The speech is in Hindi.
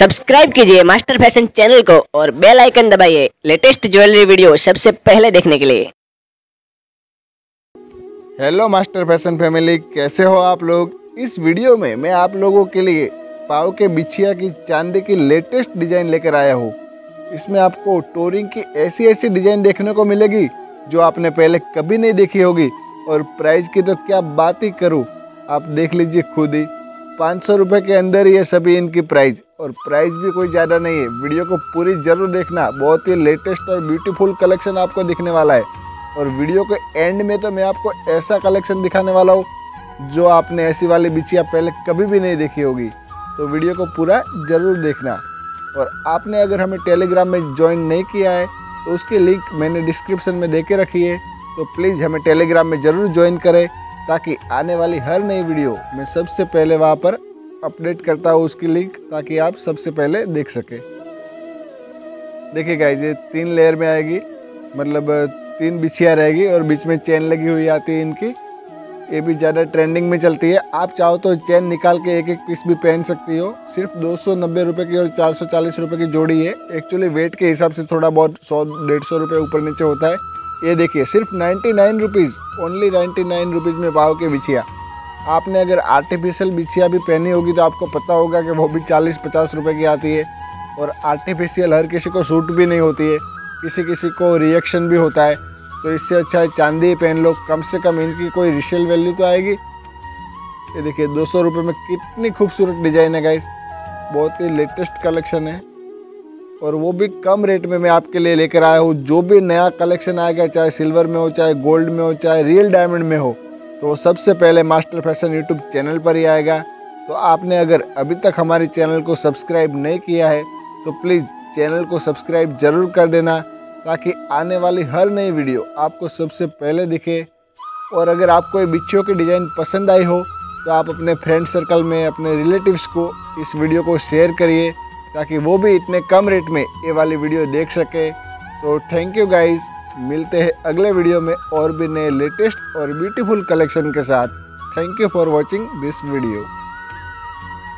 सब्सक्राइब कीजिए मास्टर फैशन चैनल को और बेल आइकन दबाइए लेटेस्ट ज्वेलरी वीडियो सबसे पहले देखने के लिए। हेलो मास्टर फैशन फैमिली, कैसे हो आप लोग। इस वीडियो में मैं आप लोगों के लिए पाव के बिछिया की चांदी की लेटेस्ट डिजाइन लेकर आया हूँ। इसमें आपको टोरिंग की ऐसी डिजाइन देखने को मिलेगी जो आपने पहले कभी नहीं देखी होगी। और प्राइस की तो क्या बात ही करूँ, आप देख लीजिए खुद ही। 500 रुपये के अंदर ये सभी इनकी प्राइस, और प्राइस भी कोई ज़्यादा नहीं है। वीडियो को पूरी जरूर देखना, बहुत ही लेटेस्ट और ब्यूटीफुल कलेक्शन आपको दिखने वाला है। और वीडियो के एंड में तो मैं आपको ऐसा कलेक्शन दिखाने वाला हूँ जो आपने ऐसी वाली बिछिया पहले कभी भी नहीं देखी होगी। तो वीडियो को पूरा जरूर देखना। और आपने अगर हमें टेलीग्राम में ज्वाइन नहीं किया है तो उसकी लिंक मैंने डिस्क्रिप्शन में दे के रखी है, तो प्लीज़ हमें टेलीग्राम में ज़रूर ज्वाइन करें ताकि आने वाली हर नई वीडियो मैं सबसे पहले वहाँ पर अपडेट करता हूँ उसकी लिंक, ताकि आप सबसे पहले देख सके। देखिए गाइस, ये 3 लेयर में आएगी, मतलब 3 बिछिया रहेगी और बीच में चेन लगी हुई आती है इनकी। ये भी ज़्यादा ट्रेंडिंग में चलती है। आप चाहो तो चेन निकाल के एक पीस भी पहन सकती हो। सिर्फ 290 रुपये की और 440 रुपये की जोड़ी है। एक्चुअली वेट के हिसाब से थोड़ा बहुत 100-150 रुपये ऊपर नीचे होता है। ये देखिए, सिर्फ 99 रुपीज़, ओनली 99 रुपीज़ में पाव के बिछिया। आपने अगर आर्टिफिशियल बिछिया भी पहनी होगी तो आपको पता होगा कि वो भी 40-50 रुपये की आती है। और आर्टिफिशियल हर किसी को सूट भी नहीं होती है, किसी किसी को रिएक्शन भी होता है। तो इससे अच्छा है चांदी ही पहन लो, कम से कम इनकी कोई रिसेल वैल्यू तो आएगी। ये देखिए 200 रुपये में कितनी खूबसूरत डिजाइन है गाइस, बहुत ही लेटेस्ट कलेक्शन है। और वो भी कम रेट में मैं आपके लिए लेकर आया हूँ। जो भी नया कलेक्शन आएगा, चाहे सिल्वर में हो, चाहे गोल्ड में हो, चाहे रियल डायमंड में हो, तो वो सबसे पहले मास्टर फैशन यूट्यूब चैनल पर ही आएगा। तो आपने अगर अभी तक हमारे चैनल को सब्सक्राइब नहीं किया है तो प्लीज़ चैनल को सब्सक्राइब जरूर कर देना, ताकि आने वाली हर नई वीडियो आपको सबसे पहले दिखे। और अगर आपको ये बिछियों की डिज़ाइन पसंद आई हो तो आप अपने फ्रेंड सर्कल में, अपने रिलेटिव्स को इस वीडियो को शेयर करिए, ताकि वो भी इतने कम रेट में ये वाली वीडियो देख सके। तो थैंक यू गाइस, मिलते हैं अगले वीडियो में और भी नए लेटेस्ट और ब्यूटीफुल कलेक्शन के साथ। Thank you for watching this video.